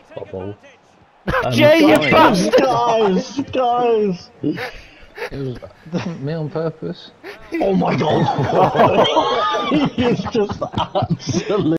Bubble. Jay, you guys, bastard! guys! It was me on purpose. Oh my god! He is just absolutely.